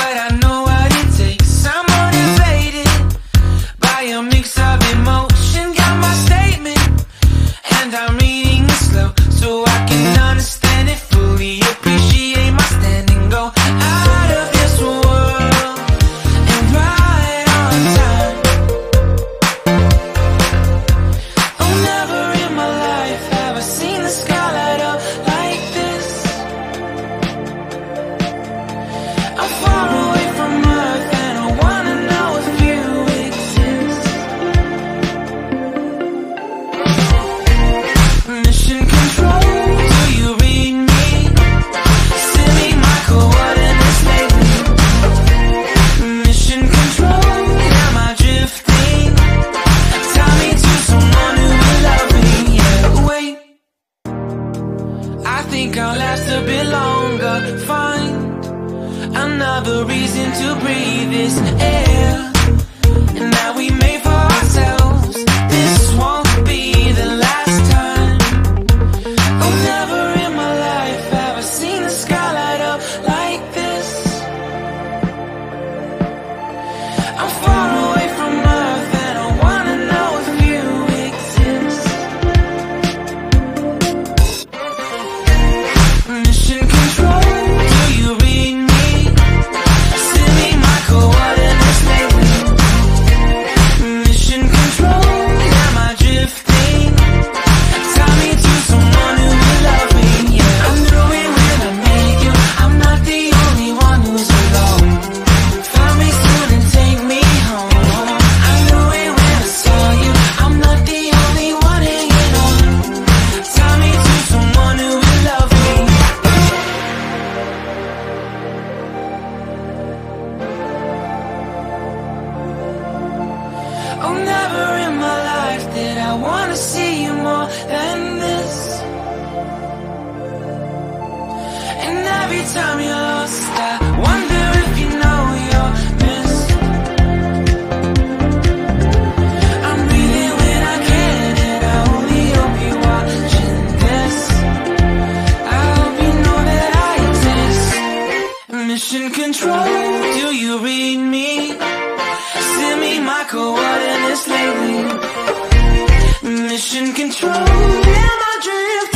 but I know what it takes. I'm motivated by a mix of emotion. Got my statement, and I'm reading it slow so I can understand it fully. Appreciate my standing, go out of this world and right on time. Oh, never in my life have I seen the sky light up like this. I'm far away from Earth and I wanna know if you exist. Mission control, do you read me? Send me my coordinates lately. Mission control, am I drifting? Tie me to someone who will love me. Yeah, wait, I think I'll last a bit longer. Find another reason to breathe this air, and that we made for ourselves. This won't be the last time. Oh, never in my life have I seen the sky light up like this. I'm far away from Earth and I wanna know if you exist. Mission control, do you read me? Send me my coordinates lately. Mission control, am I drifting? Tie me to someone who will love me. Yeah, I knew it when I met you. I'm not the only one who's alone. Find me soon and take me home. I knew it when I saw you. I'm not the only one hanging on. Tie me to someone who will love me. Oh, never in my life did I wanna see you more than this. And every time you're lost, I wonder if you know you're missed. I'm breathing when I can, and I only hope you're watching this. I hope you know that I exist. Mission control, do you read me? Send me my coordinates lately. Mission control, am I drifting?